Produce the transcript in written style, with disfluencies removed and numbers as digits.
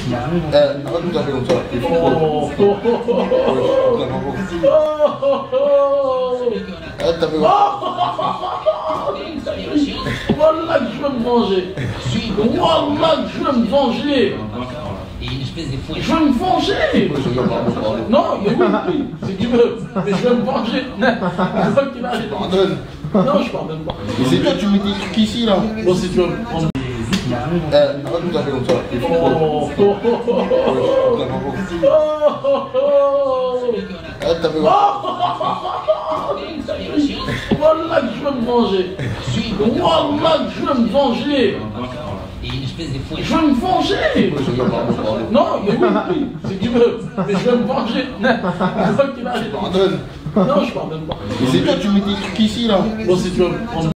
Arrête de taper comme ça. Il faut arrête de taper comme ça. Wallah, je veux me venger. Wallah, je veux me venger. Je veux me venger. Non, mais oui, si tu veux. Mais je veux me venger. Pardonne. Non, je pardonne pas. Mais c'est toi, tu mets des trucs ici là. Bon, si tu veux me prendre. Arrête de taper comme ça. Il faut arrête de taper comme ça. Wallah, je veux me venger. Wallah, je veux me venger. Je veux me venger. Non, mais oui, si tu veux. Mais je veux me venger. Pardonne. Non, je pardonne pas. Mais c'est toi, tu mets des trucs ici là. Bon, si tu veux me prendre.